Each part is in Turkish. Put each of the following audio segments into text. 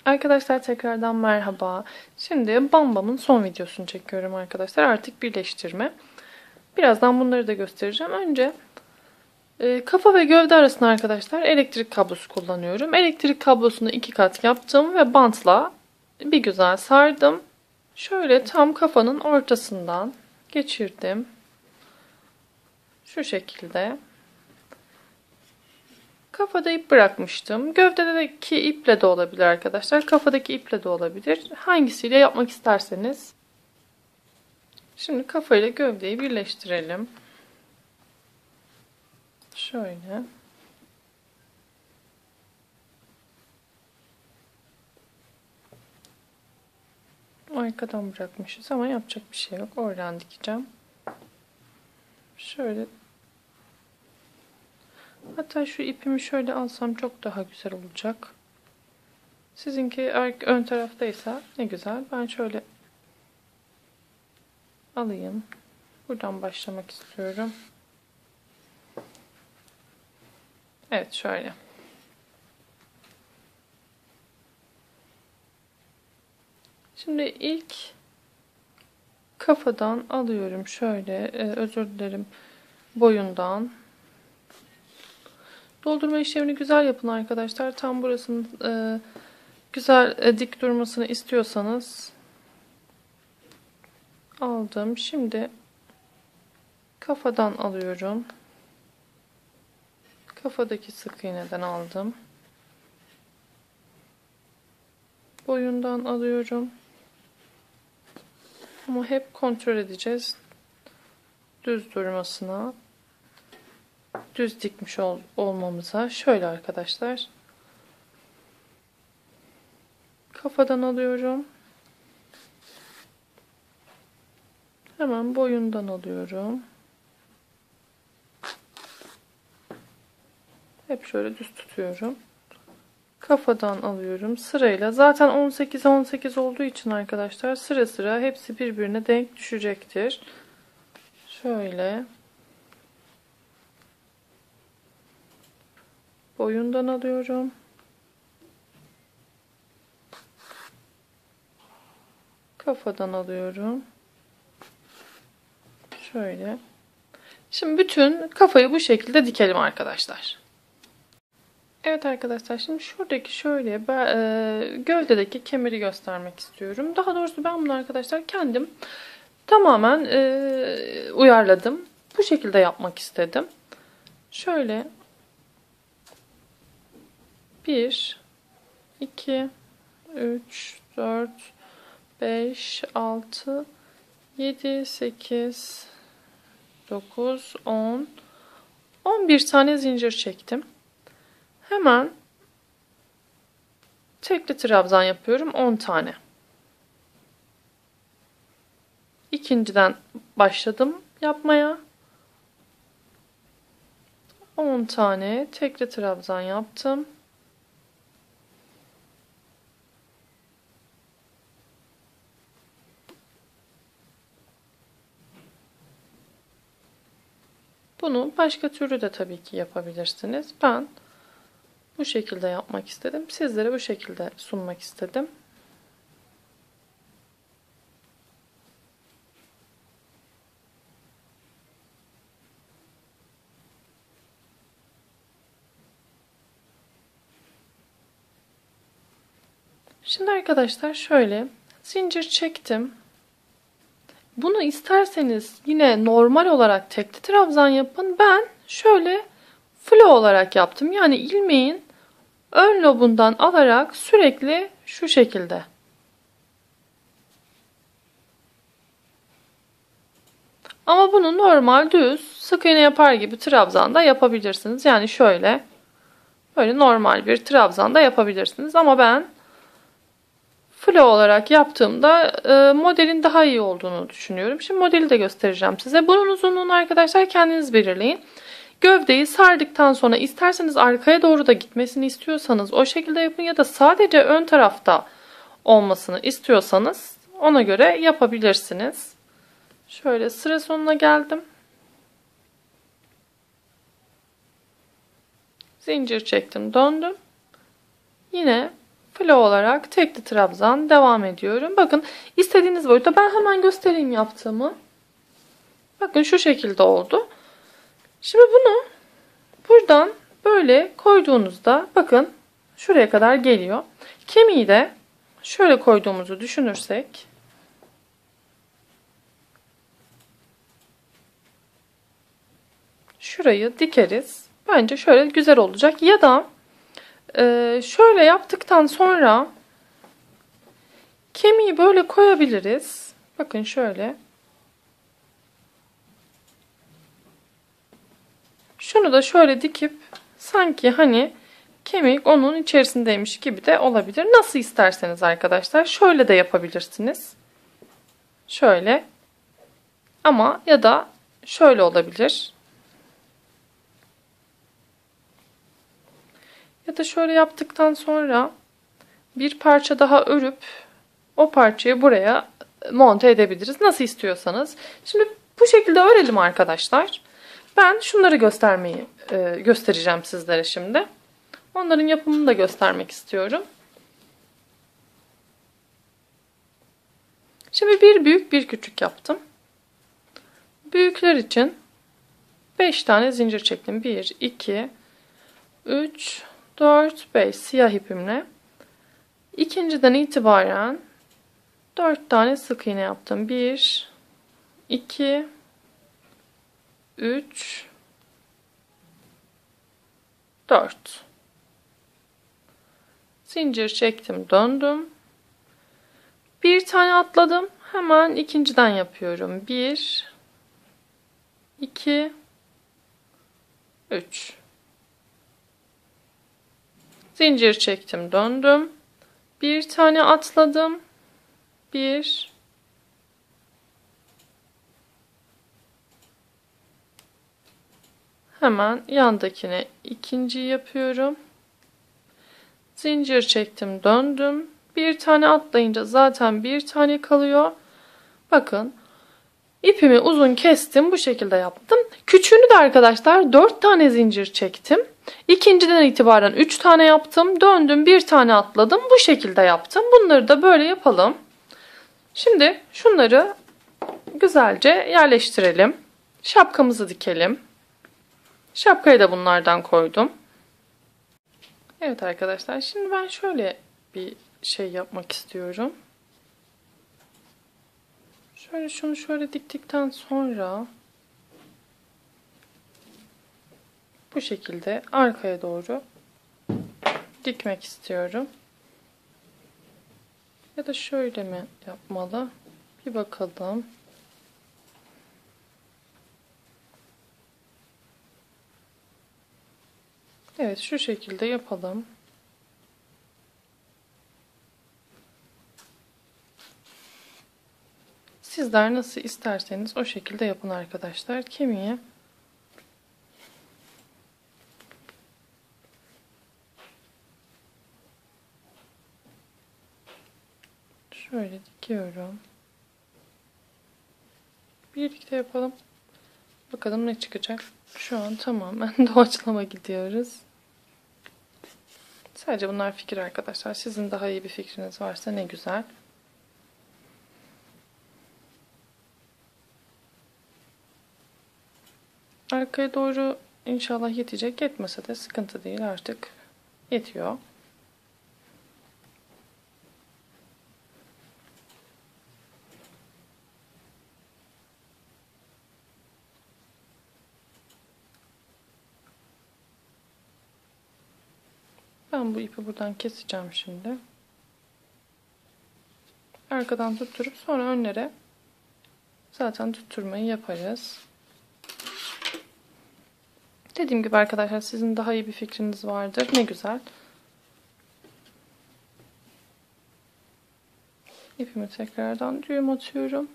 Arkadaşlar tekrardan merhaba. Şimdi Bambam'ın son videosunu çekiyorum arkadaşlar. Artık birleştirme. Birazdan bunları da göstereceğim. Önce kafa ve gövde arasında arkadaşlar elektrik kablosu kullanıyorum. Elektrik kablosunu 2 kat yaptım ve bantla bir güzel sardım. Şöyle tam kafanın ortasından geçirdim. Şu şekilde. Kafada ip bırakmıştım. Gövdedeki iple de olabilir arkadaşlar. Kafadaki iple de olabilir. Hangisiyle yapmak isterseniz. Şimdi kafayla gövdeyi birleştirelim. Şöyle. Arkadan bırakmışız ama yapacak bir şey yok. Oradan dikeceğim. Şöyle. Hatta şu ipimi şöyle alsam çok daha güzel olacak. Sizinki ön taraftaysa ne güzel. Ben şöyle alayım. Buradan başlamak istiyorum. Evet şöyle. Şimdi ilk kafadan alıyorum şöyle, özür dilerim, boyundan. Doldurma işlemini güzel yapın arkadaşlar. Tam burasının güzel dik durmasını istiyorsanız aldım. Şimdi kafadan alıyorum. Kafadaki sık iğneden aldım. Boyundan alıyorum. Ama hep kontrol edeceğiz. Düz durmasına. Düz dikmiş olmamıza. Şöyle arkadaşlar. Kafadan alıyorum. Hemen boyundan alıyorum. Hep şöyle düz tutuyorum. Kafadan alıyorum. Sırayla. Zaten 18'e 18 olduğu için arkadaşlar sıra sıra hepsi birbirine denk düşecektir. Şöyle. Boyundan alıyorum. Kafadan alıyorum. Şöyle. Şimdi bütün kafayı bu şekilde dikelim arkadaşlar. Evet arkadaşlar, şimdi şuradaki şöyle gövdedeki kemeri göstermek istiyorum. Daha doğrusu ben bunu arkadaşlar kendim tamamen uyarladım. Bu şekilde yapmak istedim. Şöyle 1, 2, 3, 4, 5, 6, 7, 8, 9, 10, 11 tane zincir çektim. Hemen tekli trabzan yapıyorum 10 tane. İkinciden başladım yapmaya. 10 tane tekli trabzan yaptım. Bunu başka türlü de tabii ki yapabilirsiniz. Ben bu şekilde yapmak istedim. Sizlere bu şekilde sunmak istedim. Şimdi arkadaşlar şöyle zincir çektim. Bunu isterseniz yine normal olarak tekli trabzan yapın. Ben şöyle flo olarak yaptım. Yani ilmeğin ön lobundan alarak sürekli şu şekilde. Ama bunu normal düz sık iğne yapar gibi trabzanda yapabilirsiniz. Yani şöyle böyle normal bir trabzanda yapabilirsiniz. Ama ben flo olarak yaptığımda modelin daha iyi olduğunu düşünüyorum. Şimdi modeli de göstereceğim size. Bunun uzunluğunu arkadaşlar kendiniz belirleyin. Gövdeyi sardıktan sonra isterseniz arkaya doğru da gitmesini istiyorsanız o şekilde yapın ya da sadece ön tarafta olmasını istiyorsanız ona göre yapabilirsiniz. Şöyle sıra sonuna geldim. Zincir çektim, döndüm. Yine Flo olarak tekli trabzan devam ediyorum. Bakın istediğiniz boyutta, ben hemen göstereyim yaptığımı. Bakın şu şekilde oldu. Şimdi bunu buradan böyle koyduğunuzda bakın şuraya kadar geliyor. Kemiği de şöyle koyduğumuzu düşünürsek şurayı dikeriz. Bence şöyle güzel olacak. Ya da şöyle yaptıktan sonra kemiği böyle koyabiliriz. Bakın şöyle. Şunu da şöyle dikip sanki hani kemik onun içerisindeymiş gibi de olabilir. Nasıl isterseniz arkadaşlar. Şöyle de yapabilirsiniz. Şöyle. Ama ya da şöyle olabilir. Ya da şöyle yaptıktan sonra bir parça daha örüp o parçayı buraya monte edebiliriz. Nasıl istiyorsanız. Şimdi bu şekilde örelim arkadaşlar. Ben şunları göstereceğim sizlere şimdi. Onların yapımını da göstermek istiyorum. Şimdi bir büyük bir küçük yaptım. Büyükler için 5 tane zincir çektim. 1, 2, 3, 4, 5 siyah ipimle. İkinciden itibaren 4 tane sık iğne yaptım. 1, 2, 3, 4. Zincir çektim, döndüm. Bir tane atladım. Hemen ikinciden yapıyorum. 1, 2, 3. Zincir çektim, döndüm. Bir tane atladım. 1, hemen yandakine ikinci yapıyorum. Zincir çektim, döndüm. Bir tane atlayınca zaten bir tane kalıyor. Bakın ipimi uzun kestim, bu şekilde yaptım. Küçüğünü de arkadaşlar 4 tane zincir çektim. İkinciden itibaren 3 tane yaptım. Döndüm, bir tane atladım. Bu şekilde yaptım. Bunları da böyle yapalım. Şimdi şunları güzelce yerleştirelim. Şapkamızı dikelim. Şapkayı da bunlardan koydum. Evet arkadaşlar, şimdi ben şöyle bir şey yapmak istiyorum. Şöyle şunu şöyle diktikten sonra bu şekilde arkaya doğru dikmek istiyorum. Ya da şöyle mi yapmalı? Bir bakalım. Evet, şu şekilde yapalım. Sizler nasıl isterseniz o şekilde yapın arkadaşlar. Kemiği şöyle dikiyorum. Birlikte yapalım. Bakalım ne çıkacak. Şu an tamamen doğaçlama gidiyoruz. Sadece bunlar fikir arkadaşlar. Sizin daha iyi bir fikriniz varsa ne güzel. Arkaya doğru inşallah yetecek. Yetmese de sıkıntı değil, artık yetiyor. Ben bu ipi buradan keseceğim şimdi. Arkadan tutturup sonra önlere zaten tutturmayı yaparız. Dediğim gibi arkadaşlar, sizin daha iyi bir fikriniz vardır. Ne güzel. İpimi tekrardan düğüm atıyorum.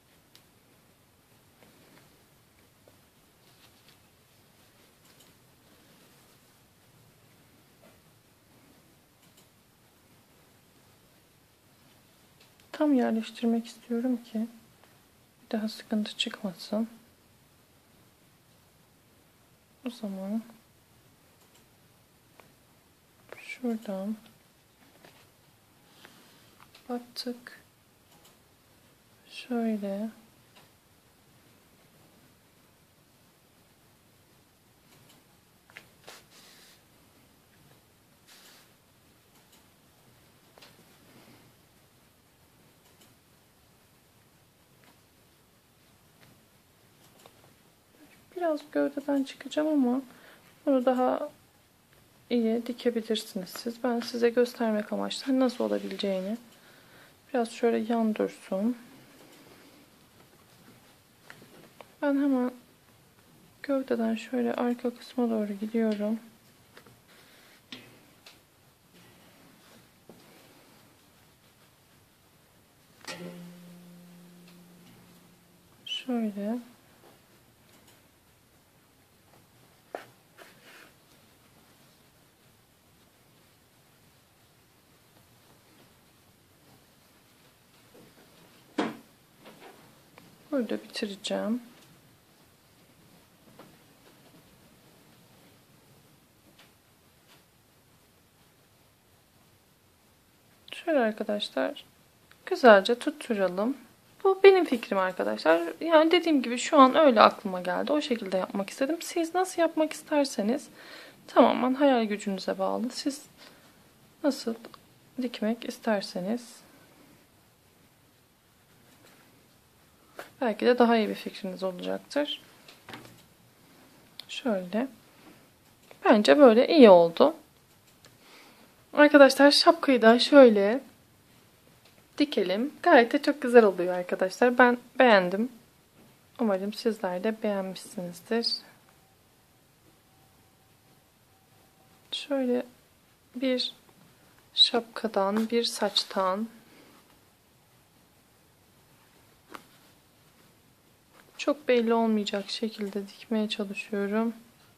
Tam yerleştirmek istiyorum ki bir daha sıkıntı çıkmasın. O zaman şuradan kapattık. Şöyle. Biraz gövdeden çıkacağım ama bunu daha iyi dikebilirsiniz siz. Ben size göstermek amaçlı nasıl olabileceğini. Biraz şöyle yan dursun. Ben hemen gövdeden şöyle arka kısma doğru gidiyorum. Şöyle. Burada bitireceğim. Şöyle arkadaşlar güzelce tutturalım. Bu benim fikrim arkadaşlar. Yani dediğim gibi şu an öyle aklıma geldi. O şekilde yapmak istedim. Siz nasıl yapmak isterseniz tamamen hayal gücünüze bağlı. Siz nasıl dikmek isterseniz belki de daha iyi bir fikriniz olacaktır. Şöyle. Bence böyle iyi oldu. Arkadaşlar şapkayı da şöyle dikelim. Gayet de çok güzel oluyor arkadaşlar. Ben beğendim. Umarım sizler de beğenmişsinizdir. Şöyle bir şapkadan, bir saçtan çok belli olmayacak şekilde dikmeye çalışıyorum.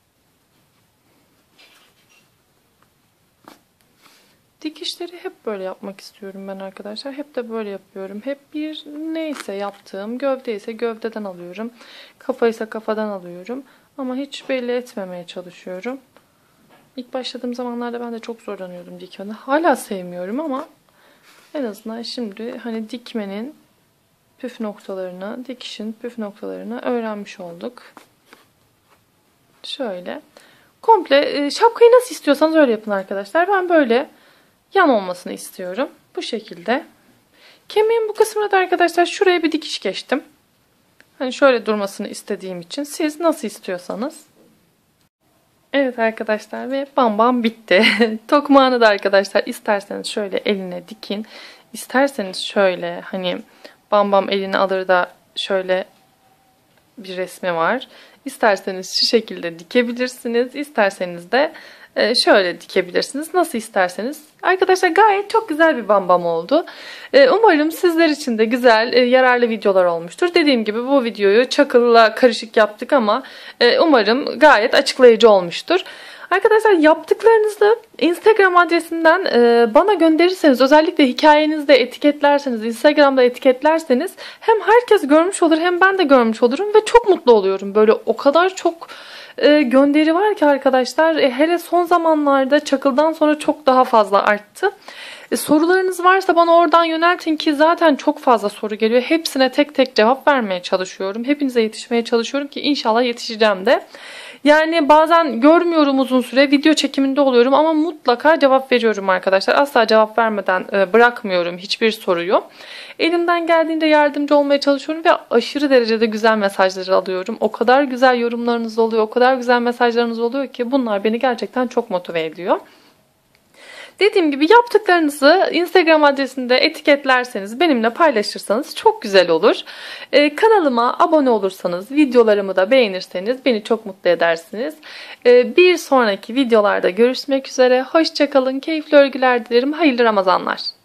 Dikişleri hep böyle yapmak istiyorum ben arkadaşlar. Hep de böyle yapıyorum. Hep bir neyse yaptığım, gövde ise gövdeden alıyorum. Kafa ise kafadan alıyorum. Ama hiç belli etmemeye çalışıyorum. İlk başladığım zamanlarda ben de çok zorlanıyordum dikmede. Hala sevmiyorum ama en azından şimdi hani dikmenin püf noktalarını, dikişin püf noktalarını öğrenmiş olduk. Şöyle. Komple şapkayı nasıl istiyorsanız öyle yapın arkadaşlar. Ben böyle yan olmasını istiyorum. Bu şekilde. Kemiğin bu kısmına da arkadaşlar şuraya bir dikiş geçtim. Hani şöyle durmasını istediğim için. Siz nasıl istiyorsanız. Evet arkadaşlar ve bam bam bitti. Tokmağını da arkadaşlar isterseniz şöyle eline dikin. İsterseniz şöyle hani bam bam elini alır da şöyle bir resmi var. İsterseniz şu şekilde dikebilirsiniz. İsterseniz de şöyle dikebilirsiniz. Nasıl isterseniz. Arkadaşlar gayet çok güzel bir bambam oldu. Umarım sizler için de güzel, yararlı videolar olmuştur. Dediğim gibi bu videoyu çakılla karışık yaptık ama umarım gayet açıklayıcı olmuştur. Arkadaşlar yaptıklarınızı Instagram adresinden bana gönderirseniz, özellikle hikayenizde etiketlerseniz, Instagram'da etiketlerseniz hem herkes görmüş olur hem ben de görmüş olurum ve çok mutlu oluyorum. Böyle o kadar çok gönderi var ki arkadaşlar, hele son zamanlarda çakıldan sonra çok daha fazla arttı. Sorularınız varsa bana oradan yöneltin ki zaten çok fazla soru geliyor. Hepsine tek tek cevap vermeye çalışıyorum. Hepinize yetişmeye çalışıyorum ki inşallah yetişeceğim de. Yani bazen görmüyorum uzun süre, video çekiminde oluyorum ama mutlaka cevap veriyorum arkadaşlar. Asla cevap vermeden bırakmıyorum hiçbir soruyu. Elimden geldiğince yardımcı olmaya çalışıyorum ve aşırı derecede güzel mesajları alıyorum. O kadar güzel yorumlarınız oluyor, o kadar güzel mesajlarınız oluyor ki bunlar beni gerçekten çok motive ediyor. Dediğim gibi yaptıklarınızı Instagram adresinde etiketlerseniz, benimle paylaşırsanız çok güzel olur. Kanalıma abone olursanız, videolarımı da beğenirseniz beni çok mutlu edersiniz. Bir sonraki videolarda görüşmek üzere. Hoşça kalın, keyifli örgüler dilerim. Hayırlı Ramazanlar.